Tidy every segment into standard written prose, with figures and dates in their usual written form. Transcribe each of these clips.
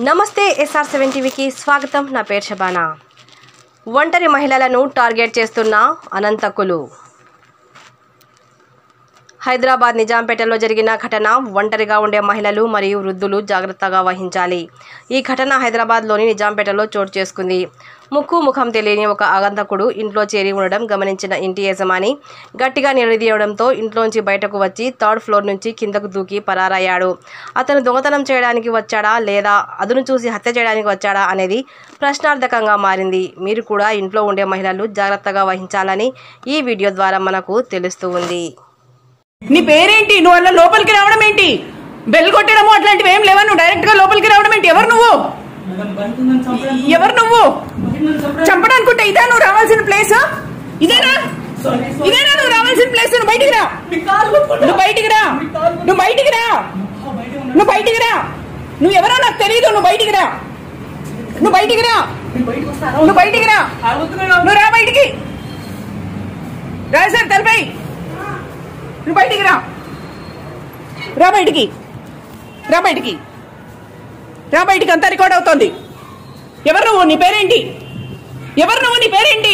నమస్తే SR7 టీవీకి స్వాగతం. నా పేరు శబానా. ఒంటరి మహిళలను టార్గెట్ చేస్తున్న అనంతకులు. హైదరాబాద్ నిజాంపేటలో జరిగిన ఘటన ఒంటరిగా ఉండే మహిళలు మరియు వృద్ధులు జాగ్రత్తగా వహించాలి. ఈ ఘటన హైదరాబాద్లోని నిజాంపేటలో చోటు చేసుకుంది. ముఖం తెలియని ఒక ఆగంతకుడు ఇంట్లో చేరి ఉండడం గమనించిన ఇంటి యజమాని గట్టిగా నిలదీయడంతో ఇంట్లోంచి బయటకు వచ్చి 3rd ఫ్లోర్ నుంచి కిందకు దూకి పరారయ్యాడు. అతను దొంగతనం చేయడానికి వచ్చాడా లేదా అదును చూసి హత్య చేయడానికి వచ్చాడా అనేది ప్రశ్నార్థకంగా మారింది. మీరు కూడా ఇంట్లో ఉండే మహిళలు జాగ్రత్తగా వహించాలని ఈ వీడియో ద్వారా మనకు తెలుస్తూ ఉంది. నీ పేరేంటి? నువ్వు అలా లోపలికి రావడం ఏంటి? బెల్ కొట్టడము అట్లాంటివి ఏం లేవా? నువ్వు డైరెక్ట్ గా లోపలికి రావడం ఏంటి? ఎవరు నువ్వు? ఎవరు నువ్వు? చంపడానుకుంటే ఇదా నువ్వు రావాల్సిన ప్లేస్? ఇదేనా నువ్వు రావాల్సిన ప్లేస్? నువ్వు బయటికి రా. నువ్వు బయటికి రా. నువ్వు ఎవరో నాకు తెలియదు. నువ్వు బయటికి రా. నువ్వు రా బయటికి. రా సార్ తలపై. నువ్వు బయటికి రా. బయటికి అంతా రికార్డ్ అవుతోంది. ఎవరు నువ్వు? నీ పేరేంటి? ఎవరు నువ్వు బయటికి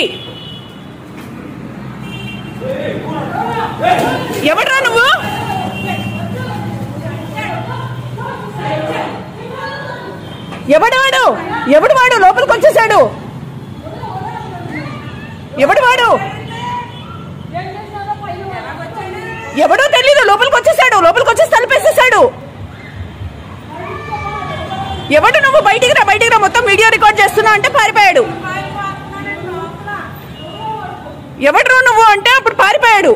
ఎవడు వాడు? లోపలికి వచ్చేసాడు. ఎవడు వాడు? ఎవడో తెలీదు. లోపలికి వచ్చేసి తలుపేసేసాడు. ఎవడు నువ్వు? బయటికి రా. మొత్తం వీడియో రికార్డ్ చేస్తున్నా అంటే పారిపోయాడు. ఎవడు నువ్వు అంటే అప్పుడు పారిపోయాడు.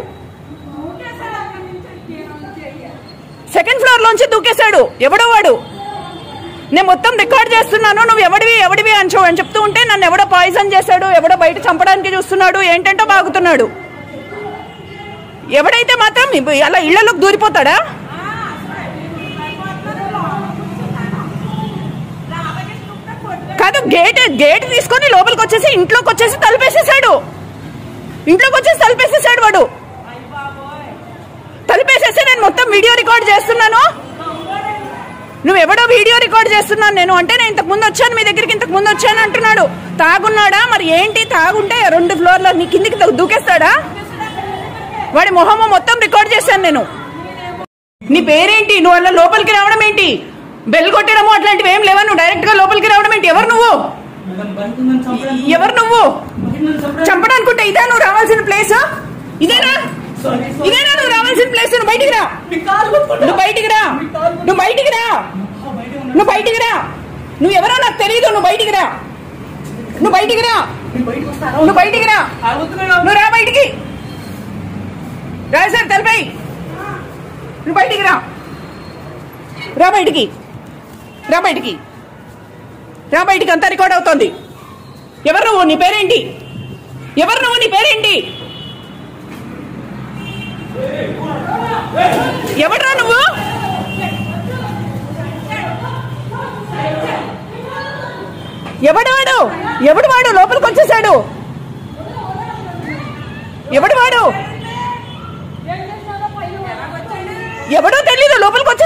2nd ఫ్లోర్ లోంచి దూకేశాడు. ఎవడో వాడు. నేను మొత్తం రికార్డ్ చేస్తున్నాను. నువ్వు ఎవడివి అని చెప్తూ ఉంటే నన్ను ఎవడో పాయిజన్ చేశాడు, ఎవడో బయట చంపడానికి చూస్తున్నాడు, ఏంటంటో బాగుతున్నాడు. ఎవడైతే మాత్రం అలా ఇళ్లలోకి దూరిపోతాడా? కాదు, గేట్ తీసుకొని లోపలికి వచ్చేసి ఇంట్లోకి వచ్చేసి తలుపేసేసాడు. వాడు తలుపేసేసి నేను మొత్తం వీడియో రికార్డ్ చేస్తున్నాను. నువ్వెవడో వీడియో రికార్డ్ చేస్తున్నాను నేను అంటే నేను ఇంతకు ముందు వచ్చాను మీ దగ్గరికి, ఇంతకు ముందు వచ్చాను అంటున్నాడు. తాగున్నాడా మరి ఏంటి? తాగుంటే 2 ఫ్లోర్ల నీ కిందికి దూకేస్తాడా? వాడి మొహమ్మ మొత్తం రికార్డ్ చేశాను నేను. నీ పేరేంటి? నువ్వు అలా లోపలికి రావడం ఏంటి? బెల్ కొట్టడము అట్లాంటివి ఏం లేవా? నువ్వు డైరెక్ట్ గా లోపలికి రావడం ఏంటి? ఎవరు నువ్వు? చంపడానుకుంటే ఇదా నువ్వు రావాల్సిన ప్లేస్? ఇదేనా నువ్వు రావాల్సిన ప్లేస్? నువ్వు బయటికి రా. నువ్వు ఎవరో నాకు తెలియదు. నువ్వు బయటికి రా. నువ్వు రా బయటికి. రా సార్ తలపై. నువ్వు బయటికి రా. బయటికి అంతా రికార్డ్ అవుతోంది. ఎవరు నువ్వు? నీ పేరేంటి? ఎవడు నువ్వు? ఎవడు వాడు? లోపలికి వచ్చేసాడు. ఎవడు వాడు? ఎవడో తెలీదు. లోపలికి